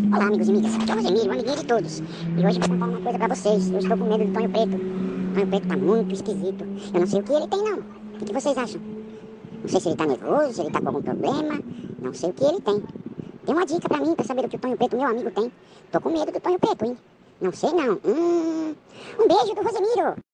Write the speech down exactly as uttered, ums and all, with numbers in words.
Olá, amigos e amigas, aqui é o Rosemiro, o amiguinho de todos. E hoje vou contar uma coisa pra vocês. Eu estou com medo do Tonho Preto. O Tonho Preto tá muito esquisito. Eu não sei o que ele tem, não. O que vocês acham? Não sei se ele tá nervoso, se ele tá com algum problema. Não sei o que ele tem. Tem uma dica pra mim, pra saber o que o Tonho Preto, meu amigo, tem. Tô com medo do Tonho Preto, hein? Não sei, não. Hum... Um beijo do Rosemiro.